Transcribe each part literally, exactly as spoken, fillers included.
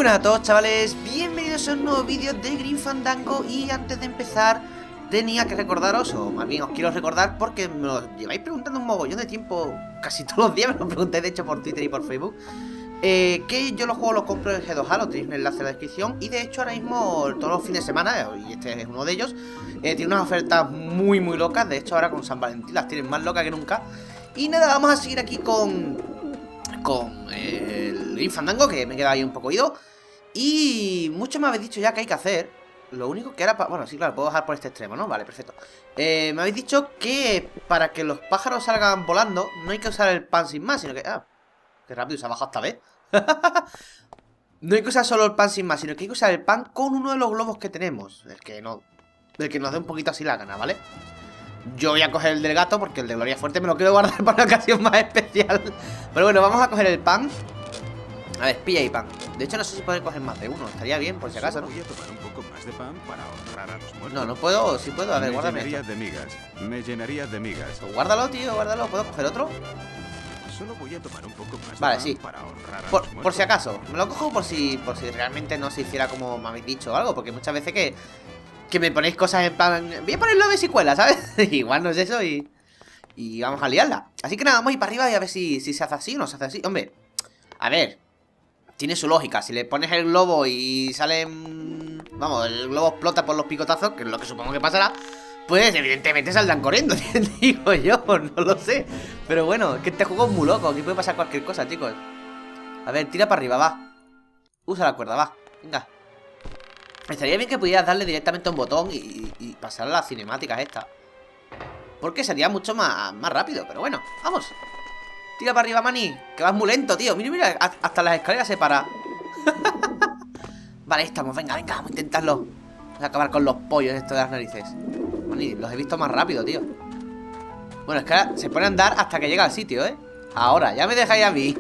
Muy buenas a todos, chavales, bienvenidos a un nuevo vídeo de Grim Fandango. Y antes de empezar tenía que recordaros, o más bien os quiero recordar, porque me lo lleváis preguntando un mogollón de tiempo, casi todos los días me lo pregunté, de hecho por Twitter y por Facebook, eh, que yo los juegos los compro en G dos A, lo tenéis en el enlace en la descripción. Y de hecho ahora mismo, todos los fines de semana, y este es uno de ellos, eh, tiene unas ofertas muy muy locas. De hecho ahora con San Valentín las tienen más locas que nunca. Y nada, vamos a seguir aquí con... Con eh, el Grim Fandango, que me queda ahí un poco oído. Y mucho me habéis dicho ya que hay que hacer. Lo único que ahora... Bueno, sí, claro, puedo bajar por este extremo, ¿no? Vale, perfecto. eh, Me habéis dicho que para que los pájaros salgan volando no hay que usar el pan sin más, sino que... Ah, qué rápido se ha bajado esta vez. No hay que usar solo el pan sin más, sino que hay que usar el pan con uno de los globos que tenemos. El que no... El que nos dé un poquito así la gana, ¿vale? Yo voy a coger el del gato porque el de Gloria Fuerte me lo quiero guardar para una ocasión más especial. Pero bueno, vamos a coger el pan. A ver, pilla ahí pan. De hecho no sé si puedo coger más de uno. Estaría bien, por si acaso, ¿no? Voy a tomar un poco más de pan para honrar a los muertos. No, no puedo, sí puedo. A ver, me guárdame llenaría esto. de migas. Me llenaría de migas. Pues guárdalo, tío, guárdalo. ¿Puedo coger otro? Solo voy a tomar un poco más Vale, de pan sí. para honrar a Por, los muertos. por si acaso. Me lo cojo por si, por si realmente no se hiciera como me habéis dicho o algo. Porque muchas veces que... Que me ponéis cosas en plan... Voy a ponerlo a ver si cuela, ¿sabes? Igual no es eso y... Y vamos a liarla. Así que nada, vamos a ir para arriba y a ver si, si se hace así o no se hace así. Hombre, a ver, tiene su lógica. Si le pones el globo y salen... Vamos, el globo explota por los picotazos, que es lo que supongo que pasará, pues evidentemente saldrán corriendo, digo yo, no lo sé. Pero bueno, es que este juego es muy loco. Aquí puede pasar cualquier cosa, chicos. A ver, tira para arriba, va. Usa la cuerda, va, venga. Estaría bien que pudieras darle directamente a un botón y, y pasar a las cinemáticas estas, porque sería mucho más, más rápido, pero bueno, vamos. Tira para arriba, maní, que vas muy lento, tío. Mira, mira, hasta las escaleras se para. Vale, ahí estamos, venga, venga, vamos a intentarlo. Vamos a acabar con los pollos estos de las narices. Maní, los he visto más rápido, tío. Bueno, es que ahora se pone a andar hasta que llega al sitio, ¿eh? Ahora, ya me dejáis a mí.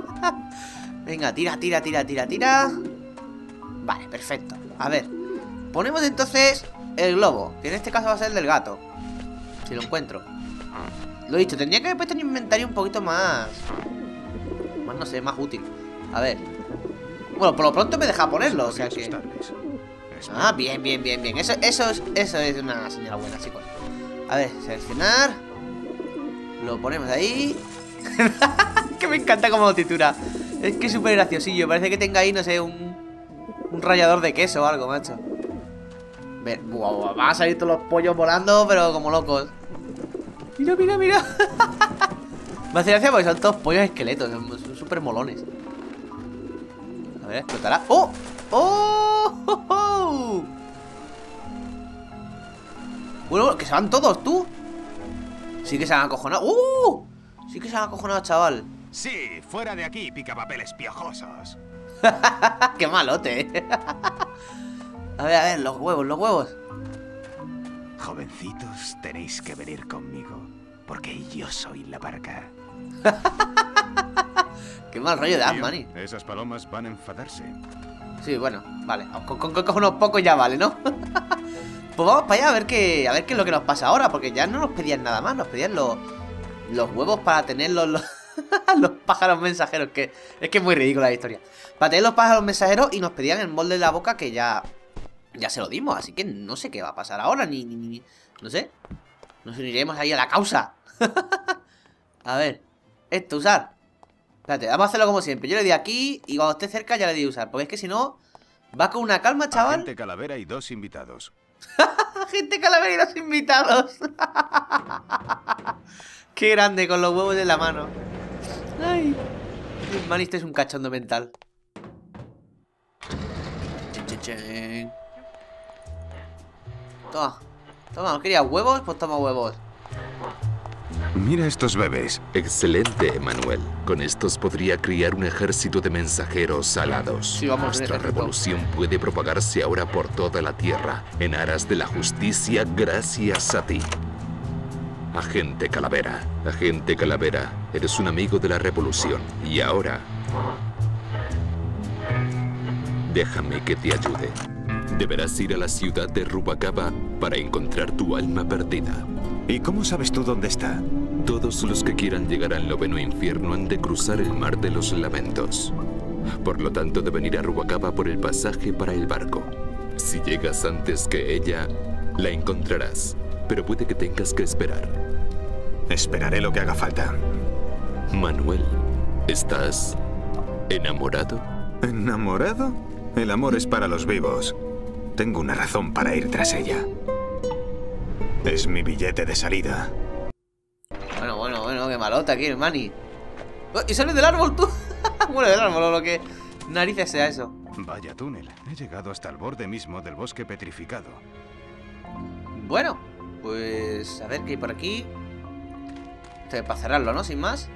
Venga, tira, tira, tira, tira, tira. Vale, perfecto. A ver, ponemos entonces el globo, que en este caso va a ser el del gato. Si lo encuentro. Lo he dicho, tendría que haber puesto en inventario un poquito más... Más, no sé, más útil. A ver. Bueno, por lo pronto me deja ponerlo, o sea que... Ah, bien, bien, bien, bien. Eso, eso, es, eso es una señal buena, chicos. A ver, seleccionar. Lo ponemos ahí. Que me encanta como titura. Es que es súper graciosillo. Parece que tenga ahí, no sé, un... Un rallador de queso o algo, macho. Ver, wow, van a salir todos los pollos volando, pero como locos. Mira, mira, mira. Me hace gracia porque son todos pollos esqueletos. Son súper molones. A ver, explotará. ¡Oh! ¡Oh! ¡Oh! ¡Oh! Bueno, que se van todos, tú. Sí que se han acojonado. ¡Uh! Sí que se han acojonado, chaval. Sí, fuera de aquí, picapapeles piojosos. ¡Qué malote! ¿eh? A ver, a ver, los huevos, los huevos. Jovencitos, tenéis que venir conmigo, porque yo soy la barca. Qué mal rollo de Ant-Man. Esas palomas van a enfadarse. Sí, bueno, vale. Con, con, con unos pocos ya vale, ¿no? Pues vamos para allá a ver qué, a ver qué es lo que nos pasa ahora, porque ya no nos pedían nada más, nos pedían los, los huevos para tener los, los, los pájaros mensajeros, que es que es muy ridícula la historia. Para tener los pájaros mensajeros y nos pedían el molde de la boca, que ya ya se lo dimos, así que no sé qué va a pasar ahora, ni, ni, ni no sé. Nos uniremos ahí a la causa. A ver, esto, usar. Espérate, vamos a hacerlo como siempre. Yo le di aquí y cuando esté cerca ya le di usar, porque es que si no, va con una calma, chaval. Agente Calavera y dos invitados. Agente Calavera y dos invitados. Qué grande, con los huevos en la mano. Ay, man, este es un cachondo mental. Chen, chen, chen. Toma, toma, ¿no querías huevos? Pues toma huevos. Mira estos bebés. Excelente, Emanuel. Con estos podría criar un ejército de mensajeros alados. Sí, vamos, Nuestra ejército. revolución puede propagarse ahora por toda la tierra, en aras de la justicia, gracias a ti. Agente Calavera. Agente Calavera, eres un amigo de la revolución. Y ahora... déjame que te ayude. Deberás ir a la ciudad de Rubacaba para encontrar tu alma perdida. ¿Y cómo sabes tú dónde está? Todos los que quieran llegar al noveno infierno han de cruzar el mar de los lamentos. Por lo tanto, deben ir a Rubalcaba por el pasaje para el barco. Si llegas antes que ella, la encontrarás. Pero puede que tengas que esperar. Esperaré lo que haga falta. Manuel, ¿estás enamorado? ¿Enamorado? El amor es para los vivos. Tengo una razón para ir tras ella. Es mi billete de salida. Bueno, bueno, bueno, qué malota aquí el Manny. Oh, ¿y sale del árbol tú? Bueno, del árbol o lo que narices sea eso. Vaya túnel. He llegado hasta el borde mismo del bosque petrificado. Bueno, pues a ver qué hay por aquí. Esto es para cerrarlo, ¿no? Sin más.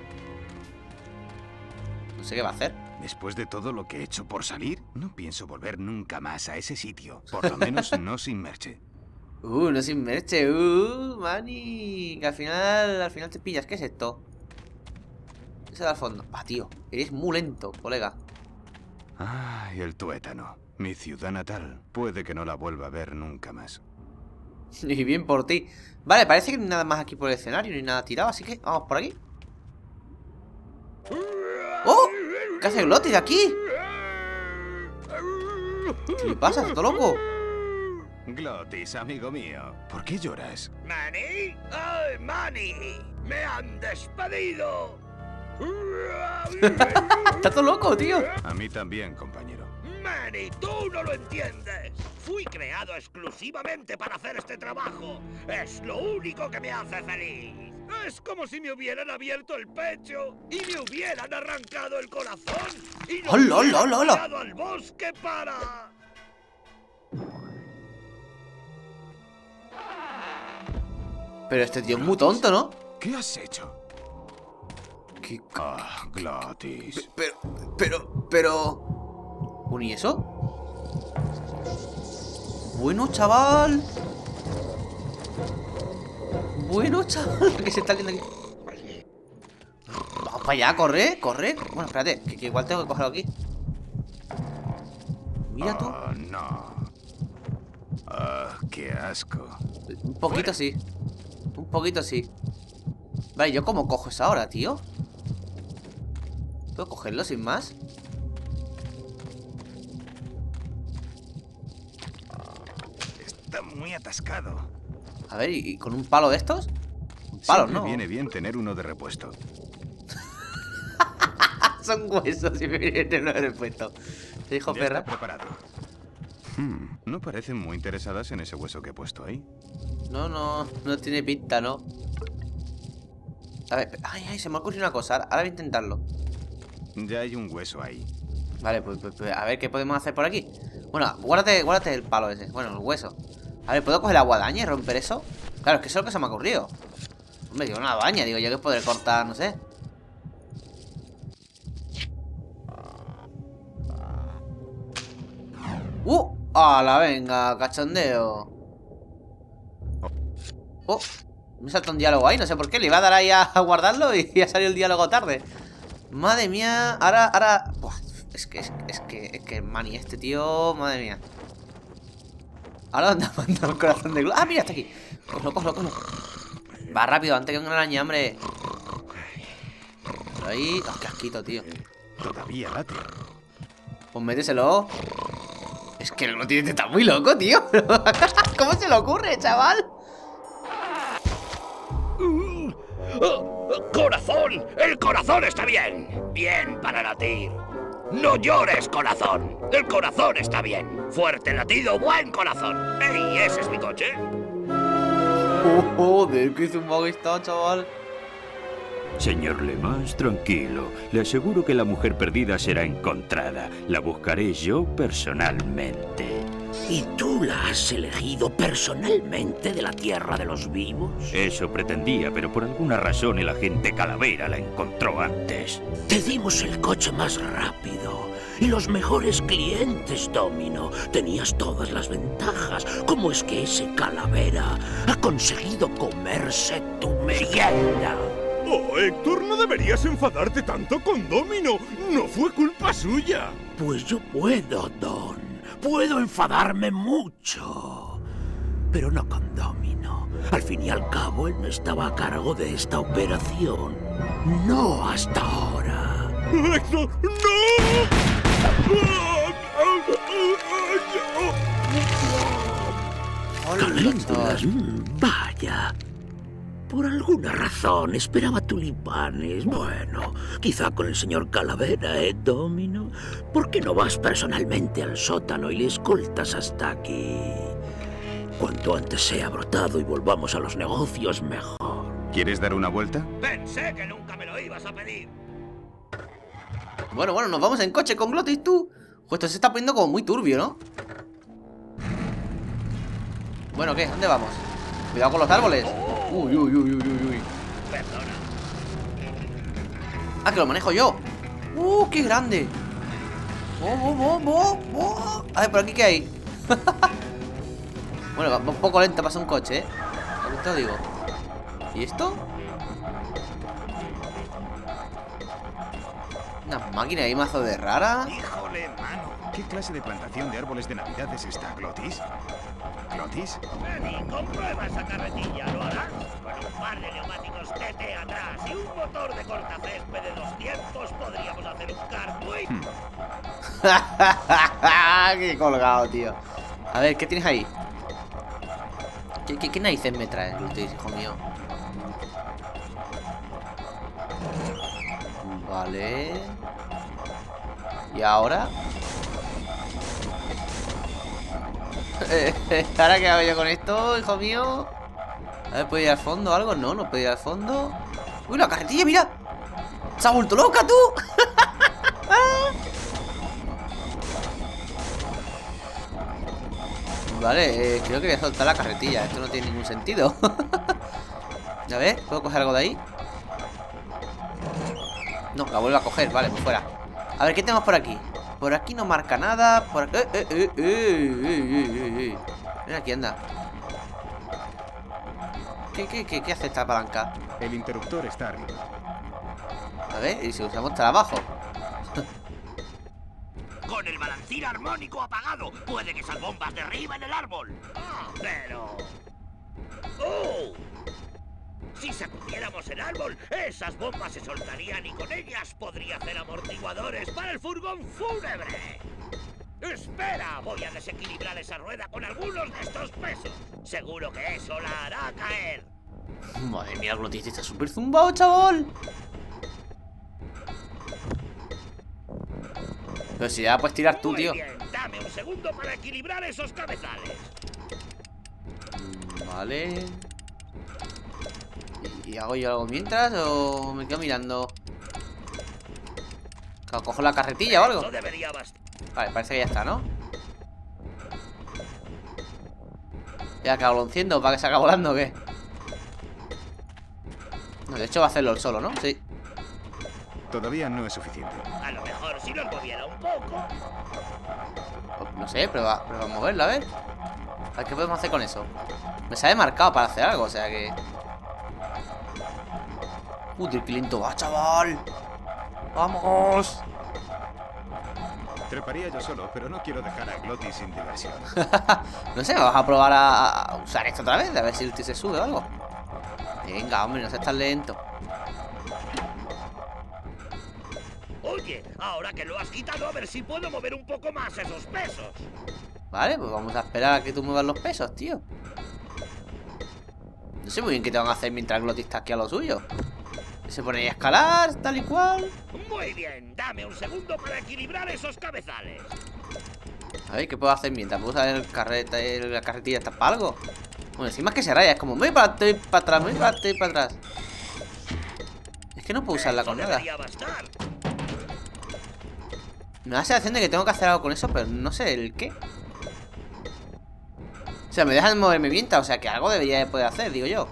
No sé qué va a hacer. Después de todo lo que he hecho por salir, no pienso volver nunca más a ese sitio. Por lo menos no sin merche. Uh, no sin merche. Uh, Manny. Que al final, al final te pillas. ¿Qué es esto? Ese da al fondo. Ah, tío. Eres muy lento, colega. Ay, el tuétano. Mi ciudad natal. Puede que no la vuelva a ver nunca más. Y bien por ti. Vale, parece que no hay nada más aquí por el escenario, ni nada tirado, así que vamos por aquí. ¡Oh! ¿Qué hace Glottis aquí? ¿Qué le pasa? ¿Está loco? Glottis, amigo mío. ¿Por qué lloras? ¿Manny? ¡Ay, Manny! ¡Me han despedido! Está todo loco, tío. A mí también, compañero. Manny, tú no lo entiendes. Fui creado exclusivamente para hacer este trabajo. Es lo único que me hace feliz. Es como si me hubieran abierto el pecho y me hubieran arrancado el corazón y no ¡Hola, hola, hubieran hola, hola! tirado al bosque para... Pero este tío es muy tonto, ¿no? ¿Qué has hecho? ¿Qué? Ah, Glottis. Pero, pero, pero... ¿Un y eso? Bueno, chaval. Bueno, chaval. ¿Qué se está viendo aquí? Vamos para allá, corre, corre. Bueno, espérate, que, que igual tengo que cogerlo aquí. Mira tú. Oh, no. Ah, qué asco. Un poquito sí. Un poquito sí. Vale, ¿yo cómo cojo esa ahora, tío? ¿Puedo cogerlo sin más? Está muy atascado. A ver, ¿y, y con un palo de estos? Un palo, Siempre ¿no? viene bien tener uno de repuesto. Son huesos y me vienen no he puesto. ¿Te dijo Ya perra? está preparado. Hmm, no parecen muy interesadas en ese hueso que he puesto ahí. No, no, no tiene pinta, ¿no? A ver, ay, ay, se me ha ocurrido una cosa. Ahora voy a intentarlo. Ya hay un hueso ahí. Vale, pues, pues, pues a ver qué podemos hacer por aquí. Bueno, guárdate, guárdate el palo ese. Bueno, el hueso. A ver, ¿puedo coger la guadaña y romper eso? Claro, es que eso es lo que se me ha ocurrido. Hombre, digo, una baña, digo yo que podré cortar, no sé. ¡Uh! ¡Hala, venga! Cachondeo. ¡Oh! Me salta un diálogo ahí, no sé por qué. Le iba a dar ahí a guardarlo y ya salió el diálogo tarde. Madre mía. Ahora, ahora... Buah, es que, es, es que, es que Manny, este tío... Madre mía. Ahora anda mandando el corazón de... ¡Ah, mira, está aquí! Cógelo, cógelo, cógelo. Va rápido, antes que venga una araña, hombre. Por ahí... ¡Oh, qué asquito, tío! Todavía late. Pues méteselo. Es que no tiene... Está muy loco, tío. ¿Cómo se le ocurre, chaval? ¡Oh, ¡Corazón! ¡El corazón está bien! Bien para latir. No llores, corazón. El corazón está bien. Fuerte latido, buen corazón. ¡Ey, ese es mi coche! Oh, joder, qué zumbado está, chaval. Señor Lemans, tranquilo. Le aseguro que la mujer perdida será encontrada. La buscaré yo personalmente. ¿Y tú la has elegido personalmente de la tierra de los vivos? Eso pretendía, pero por alguna razón el agente Calavera la encontró antes. Te dimos el coche más rápido y los mejores clientes, Domino. Tenías todas las ventajas. ¿Cómo es que ese Calavera ha conseguido comerse tu merienda? Oh, Héctor, no deberías enfadarte tanto con Domino. No fue culpa suya. Pues yo puedo, Don. Puedo enfadarme mucho. Pero no con Domino. Al fin y al cabo, él no estaba a cargo de esta operación. No hasta ahora. ¡Héctor, no! Caléndulas, mm, vaya. Por alguna razón esperaba tulipanes. Bueno, quizá con el señor Calavera, ¿eh, Domino? ¿Por qué no vas personalmente al sótano y le escoltas hasta aquí? Cuanto antes sea brotado y volvamos a los negocios, mejor. ¿Quieres dar una vuelta? Pensé que nunca me lo ibas a pedir. Bueno, bueno, nos vamos en coche con Glottis, tú. Pues esto se está poniendo como muy turbio, ¿no? Bueno, ¿qué? ¿Dónde vamos? Cuidado con los árboles. Uy, uy, uy, uy, uy, uy. Perdona. Ah, que lo manejo yo. Uh, qué grande. Oh, oh, oh, oh, oh. A ver, por aquí qué hay. Bueno, va un poco lento pasa un coche, ¿eh? Ahorita te lo digo. ¿Y esto? Una máquina ahí mazo de rara. Híjole, mano. ¿Qué clase de plantación de árboles de Navidad es esta, Glottis? ¿Glottis? Eddie, comprueba esa carretilla, ¿lo harás? Con un par de neumáticos T T atrás y un motor de cortacésped de doscientos podríamos hacer un kart muy... Hmm. Qué colgado, tío. A ver, ¿qué tienes ahí? ¿Qué, qué, qué narices me traes, Glottis, hijo mío? Vale. ¿Y ahora? ¿Ahora qué hago yo con esto, hijo mío? A ver, ¿puedo ir al fondo o algo? No, no puedo ir al fondo. ¡Uy, la carretilla, mira! ¡Se ha vuelto loca, tú! Vale, eh, creo que voy a soltar la carretilla. Esto no tiene ningún sentido. A ver, ¿puedo coger algo de ahí? No, la vuelvo a coger, vale, pues fuera. A ver, ¿qué tenemos por aquí? Por aquí no marca nada. Por aquí... Eh, eh, eh, eh, eh, eh, eh. Mira aquí, anda. ¿Qué, qué, qué, qué hace esta palanca? El interruptor está arriba. A ver, ¿y si usamos trabajo? Con el balancín armónico apagado, puede que esas bombas derriben el árbol. Ah, pero... ¡Oh! Si sacudiéramos el árbol, esas bombas se soltarían y con ellas podría hacer amortiguadores para el furgón fúnebre. ¡Espera! Voy a desequilibrar esa rueda con algunos de estos pesos. Seguro que eso la hará caer. Madre mía, Glottis, está súper zumbado, chaval. Pero si ya puedes tirar tú, Muy tío. bien, dame un segundo para equilibrar esos cabezales. Vale. ¿Y hago yo algo mientras o me quedo mirando? ¿Cojo la carretilla o algo? Eso debería bastar. Vale, parece que ya está, ¿no? ¿Ya acabo lo enciendo para que se acabe volando o qué? No, de hecho va a hacerlo él solo, ¿no? Sí. Todavía no es suficiente. A lo mejor si lo moviera un poco. No sé, prueba, prueba a moverlo, a ver. A ver qué podemos hacer con eso. Me sale marcado para hacer algo, o sea que... Uy, qué lento va, chaval. ¡Vamos! Treparía yo solo, pero no quiero dejar a Glottis sin diversión. No sé, vamos a probar a, a usar esto otra vez, a ver si el tío se sube o algo. Venga, hombre, no seas tan lento. Oye, ahora que lo has quitado, a ver si puedo mover un poco más esos pesos. Vale, pues vamos a esperar a que tú muevas los pesos, tío. No sé muy bien qué te van a hacer mientras Glottis está aquí a lo suyo. Se pone ahí a escalar, tal y cual. Muy bien, dame un segundo para equilibrar esos cabezales. A ver, ¿qué puedo hacer mientras? ¿Puedo usar el carreta, el, la carretilla esta para algo? Bueno, encima es que se raya, es como me voy para adelante, para atrás, me voy para adelante y para atrás. Es que no puedo usarla con nada. Me da la sensación de que tengo que hacer algo con eso, pero no sé el qué. O sea, me dejan moverme mientras, o sea que algo debería de poder hacer, digo yo.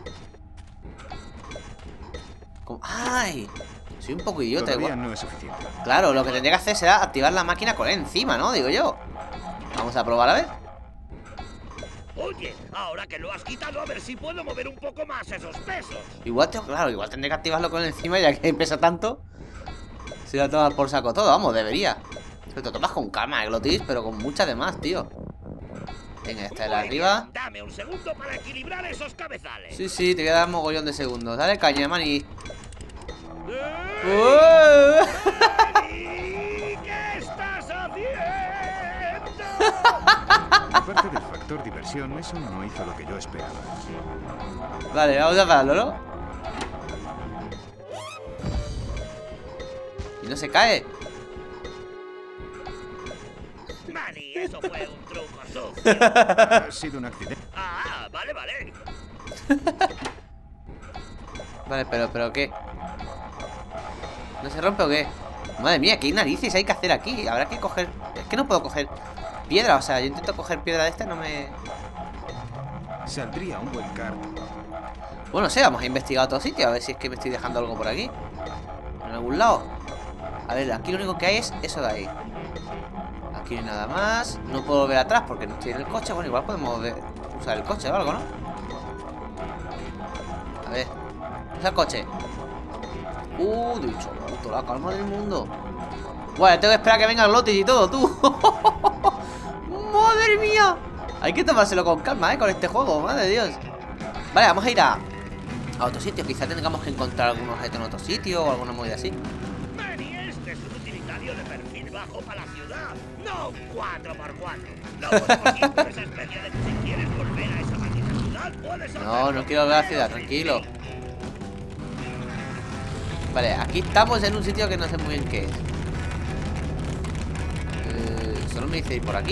Como... ¡Ay! Soy un poco idiota. Todavía igual. no es suficiente. Claro, lo que tendría que hacer será activar la máquina con él encima, ¿no? Digo yo. Vamos a probar a ver. Oye, ahora que lo has quitado, a ver si puedo mover un poco más esos pesos. Igual tengo, claro, igual tendré que activarlo con él encima, ya que pesa tanto. Se va a tomar por saco todo, vamos, debería. Pero te tomas con calma, eh, Glottis, pero con mucha de más, tío. Venga, esta de la arriba. Dame un segundo para equilibrar esos cabezales. Sí, sí, te voy a dar mogollón de segundos. Dale caña, mani. ¡Eh! ¡Que Aparte del factor diversión, eso no hizo lo que yo esperaba. Vale, vamos a pararlo, ¿no? Y no se cae. Manny, eso fue un truco sucio. Ha sido un accidente. Ah, vale, vale. Vale, pero, pero ¿qué? ¿No se rompe o qué? Madre mía, ¿qué narices hay que hacer aquí? Habrá que coger... Es que no puedo coger piedra, o sea, yo intento coger piedra de esta y no me... Saldría un buen kart. Bueno, no sé, vamos a investigar otro sitio. A ver si es que me estoy dejando algo por aquí. En algún lado. A ver, aquí lo único que hay es eso de ahí. Aquí no hay nada más. No puedo volver atrás porque no estoy en el coche. Bueno, igual podemos ver, usar el coche o algo, ¿no? A ver. Usa el coche. Uh, dicho, toda la calma del mundo. Bueno, tengo que esperar a que venga el lote y todo, tú. ¡Madre mía! Hay que tomárselo con calma, ¿eh? Con este juego, madre de Dios. Vale, vamos a ir a, a otro sitio. Quizá tengamos que encontrar algún objeto en otro sitio o alguna movida así. Manny, este es un utilitario de perfil bajo para la ciudad, no un cuatro por cuatro. No podemos ir por esa especie de... Si quieres volver a esa maldita ciudad, puedes hacerlo. No, no quiero volver a la ciudad, tranquilo. Vale, aquí estamos en un sitio que no sé muy bien qué es. Eh, solo me dice ir por aquí.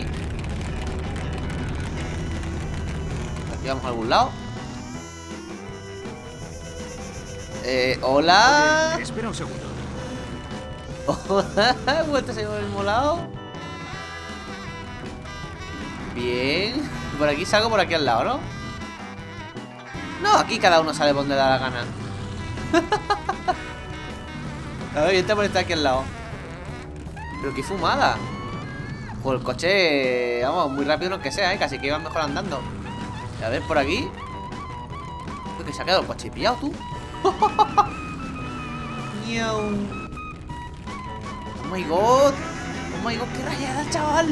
Aquí vamos a algún lado. Eh, hola. Oye, espera un segundo. Hola, he vuelto a seguir por el mismo lado. Bien. Por aquí salgo, por aquí al lado, ¿no? No, aquí cada uno sale por donde da la gana. A ver, yo te pones aquí al lado. Pero qué fumada. Pues el coche, vamos, muy rápido no es que sea, ¿eh? Casi que iba mejor andando. A ver, por aquí. Creo que se ha quedado el coche pillado, tú. Miau. Oh my god. Oh my god, qué rayada, chaval.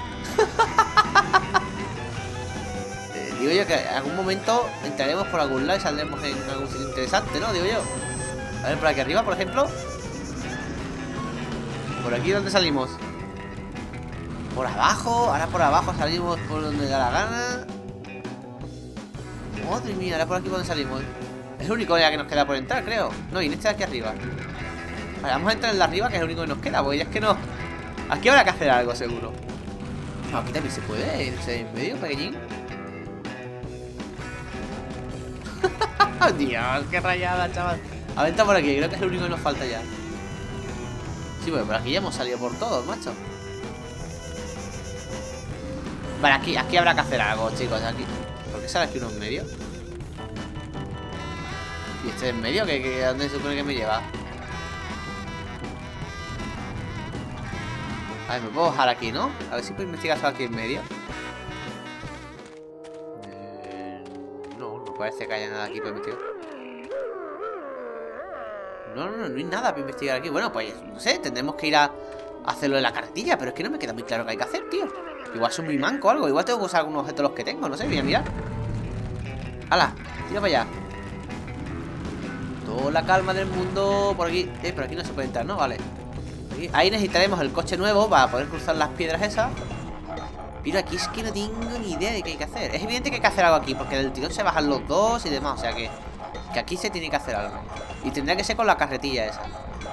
eh, digo yo que en algún momento entraremos por algún lado y saldremos en algún sitio interesante, ¿no? Digo yo. A ver, por aquí arriba, por ejemplo. ¿Por aquí dónde salimos? Por abajo. Ahora por abajo salimos por donde da la gana. Madre mía, ahora por aquí por donde salimos. Es el único ya que nos queda por entrar, creo. No, y en este de aquí arriba. Vale, vamos a entrar en la arriba, que es el único que nos queda. Porque ya es que no... Aquí habrá que hacer algo, seguro. No, aquí también se puede irse en medio, pequeñín. Dios, qué rayada, chaval. A ver, está por aquí, creo que es el único que nos falta ya. Sí, bueno, por aquí ya hemos salido por todos, macho. Vale, aquí, aquí habrá que hacer algo, chicos. Aquí. ¿Por qué sale aquí uno en medio? ¿Y este en medio? ¿Qué, qué, ¿A dónde se supone que me lleva? A ver, me puedo bajar aquí, ¿no? A ver si puedo investigar eso aquí en medio. Eh, no, no parece que haya nada aquí para investigar. No, no, no, no hay nada para investigar aquí. Bueno, pues, no sé, tendremos que ir a hacerlo en la carretilla. Pero es que no me queda muy claro qué hay que hacer, tío. Igual soy muy manco o algo. Igual tengo que usar algunos objetos los que tengo. No sé, voy a mirar. ¡Hala! Tira para allá. Toda la calma del mundo. Por aquí. Eh, por aquí no se puede entrar, ¿no? Vale. Aquí. Ahí necesitaremos el coche nuevo para poder cruzar las piedras esas. Pero aquí es que no tengo ni idea de qué hay que hacer. Es evidente que hay que hacer algo aquí, porque del tirón se bajan los dos y demás. O sea que, que aquí se tiene que hacer algo. Y tendría que ser con la carretilla esa.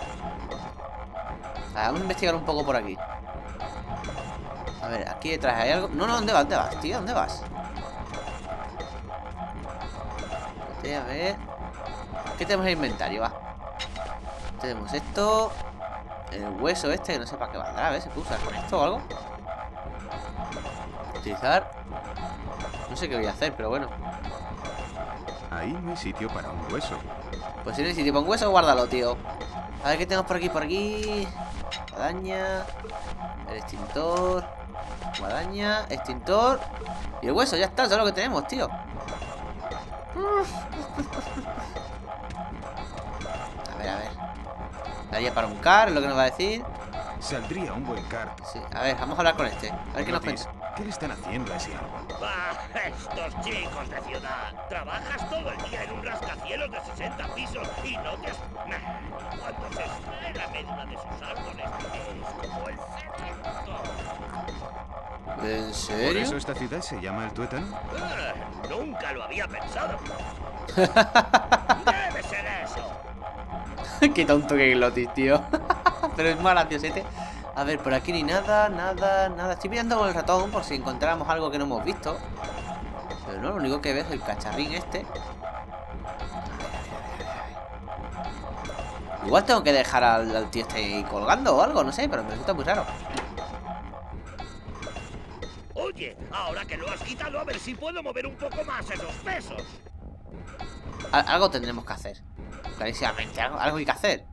Vamos a investigar un poco por aquí. A ver, aquí detrás hay algo. No, no, ¿dónde vas? ¿Dónde vas, tío? ¿Dónde vas? A ver. ¿Qué tenemos en el inventario? Va. Tenemos esto. El hueso este, que no sé para qué valdrá. A ver, ¿se puede usar con esto o algo? Utilizar. No sé qué voy a hacer, pero bueno. Ahí no hay sitio para un hueso. Pues si no hay sitio para un hueso, guárdalo, tío. A ver qué tenemos por aquí, por aquí. Guadaña. El extintor. Guadaña, extintor. Y el hueso, ya está, eso es lo que tenemos, tío. A ver, a ver. Daría para un car, es lo que nos va a decir. Saldría un buen kart. Sí, a ver, vamos a hablar con este. A ver qué nos Otis, cuenta. ¿qué le están haciendo a ese árbol? ¡Bah! Estos chicos de ciudad. Trabajas todo el día en un rascacielos de sesenta pisos y no te... Nah. Cuando se extrae la médula de sus árboles es como el cemento. ¿En ¿Por serio? eso esta ciudad se llama el Tuétano? Eh, nunca lo había pensado. Debe ser eso. Qué tonto que Glotis, tío. Pero es más graciosete. A ver, por aquí ni nada, nada, nada. Estoy mirando con el ratón por si encontráramos algo que no hemos visto. Pero no, lo único que veo es el cacharrín este. Igual tengo que dejar al, al tío este ahí colgando o algo, no sé, pero me resulta muy raro. Oye, ahora que lo has quitado, a ver si puedo mover un poco más esos pesos. Al- algo tendremos que hacer. Clarísimamente, algo, algo hay que hacer.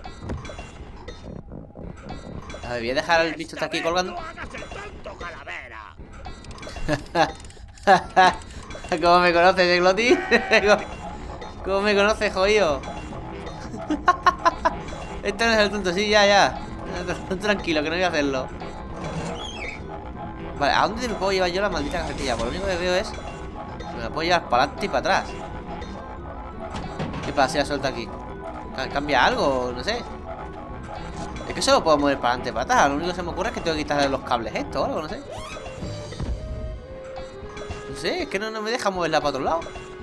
A ver, voy a dejar al bicho este aquí colgando. No hagas el tonto, calavera. ¿Cómo me conoces, eh, Gloti? ¿Cómo me conoces, jodido? Esto no es el tonto, sí, ya, ya. Tranquilo, que no voy a hacerlo. Vale, ¿a dónde me puedo llevar yo la maldita cajetilla? Pues lo único que veo es que me la puedo llevar para adelante y para atrás. ¿Qué pasa si la suelto aquí? ¿Cambia algo? No sé. Es que solo puedo mover para adelante y para atrás. Lo único que se me ocurre es que tengo que quitarle los cables estos o algo, no sé. No sé, es que no, no me deja moverla para otro lado.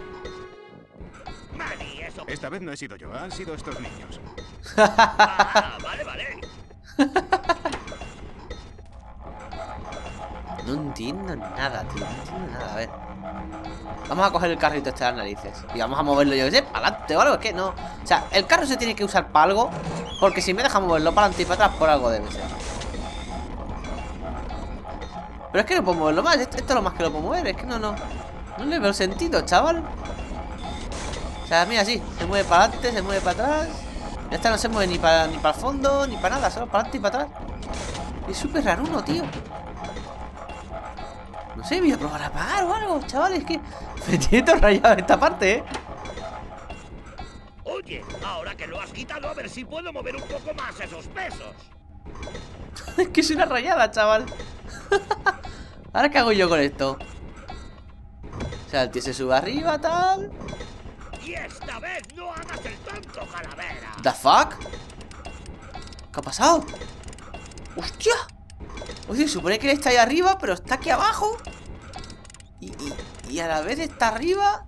Manny, eso. Esta vez no he sido yo, han sido estos niños. Ah, vale, vale. No entiendo nada, tío. No entiendo nada. A ver. Vamos a coger el carrito este de las narices y vamos a moverlo, yo que sé, para adelante o algo. Es que no. O sea, el carro se tiene que usar para algo. Porque si me deja moverlo para adelante y para atrás, por algo debe ser. Pero es que no puedo moverlo más. Esto, esto es lo más que lo puedo mover. Es que no, no. No le veo sentido, chaval. O sea, mira, sí. Se mueve para adelante, se mueve para atrás. Esta no se mueve ni para ni para el fondo, ni para nada. Solo para adelante y para atrás. Es súper raro uno, tío. No sé, voy a probar a apagar o algo, chavales. Es que me tiene todo rayado esta parte, ¿eh? Oye, ahora que lo has quitado, a ver si puedo mover un poco más esos pesos. Es que es una rayada, chaval. ¿Ahora qué hago yo con esto? O sea, el tío se sube arriba, tal. Y esta vez no hagas el tonto, calavera. ¿The fuck? ¿Qué ha pasado? ¡Hostia! Oye, se supone que él está ahí arriba, pero está aquí abajo. Y, y, y a la vez está arriba.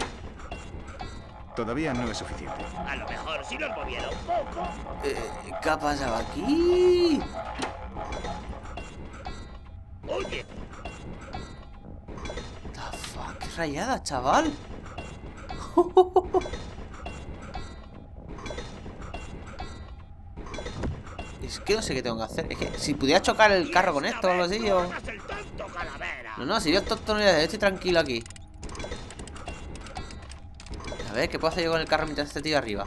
Todavía no es suficiente. A lo mejor si los moviera un poco. Eh, ¿Qué ha pasado aquí? Oye, The fuck, qué rayada, chaval. Es que no sé qué tengo que hacer. Es que si pudiera chocar el carro con esto o algo así, no yo... hagas el tonto, calavera. No, no, si yo tonto no voy a hacer, estoy tranquilo aquí. A ver, ¿qué puedo hacer yo con el carro mientras este tío arriba?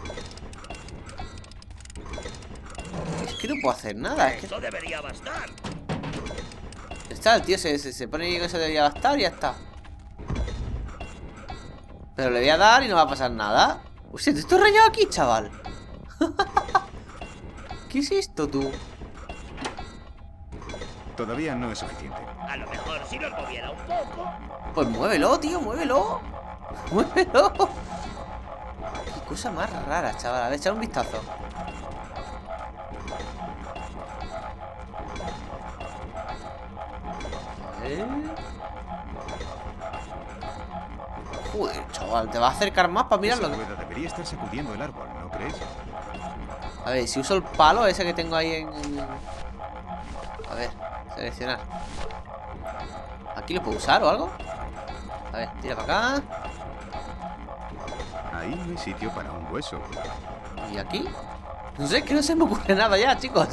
Es que no puedo hacer nada, es que... Eso debería bastar. Está, el tío se, se, se pone que eso debería bastar y ya está. Pero le voy a dar y no va a pasar nada. Hostia, ¿te estoy rayado aquí, chaval? ¿Qué es esto, tú? Todavía no es suficiente. A lo mejor si los moviera un poco. Pues muévelo, tío, muévelo. Muévelo. Qué cosa más rara, chaval. A ver, echar un vistazo. A ver. Joder, chaval, te va a acercar más para mirarlo. Esa rueda debería estar sacudiendo el árbol, ¿no crees? A ver, si uso el palo ese que tengo ahí en... A ver, seleccionar. ¿Aquí lo puedo usar o algo? A ver, tira para acá. Ahí no hay sitio para un hueso. ¿Y aquí? No sé, que no se me ocurre nada ya, chicos.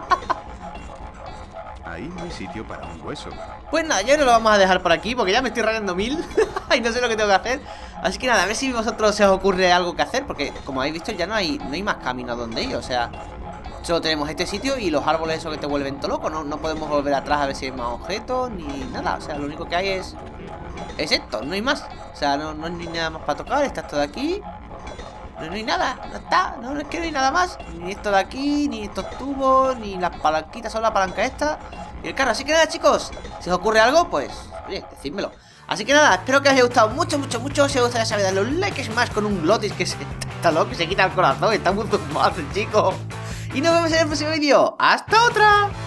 Ahí no hay sitio para un hueso. Pues nada, ya no lo vamos a dejar por aquí porque ya me estoy rayando mil. Y no sé lo que tengo que hacer. Así que nada, a ver si a vosotros se os ocurre algo que hacer. Porque como habéis visto ya no hay, no hay más camino a donde ir. O sea, solo tenemos este sitio y los árboles esos que te vuelven todo loco. No, no podemos volver atrás a ver si hay más objetos ni nada. O sea, lo único que hay es... Es esto, no hay más. O sea, no, no hay ni nada más para tocar. Está esto de aquí. No, no hay nada, no está. No, no es que no hay nada más. Ni esto de aquí, ni estos tubos, ni las palanquitas, solo la palanca esta y el carro. Así que nada, chicos, si os ocurre algo, pues, oye, decídmelo. Así que nada, espero que os haya gustado mucho, mucho, mucho. Si os gusta, ya sabéis, darle un like, es más, con un Glotis que se, está loco, que se quita el corazón. Está muy zumbado, chico. Y nos vemos en el próximo vídeo. ¡Hasta otra!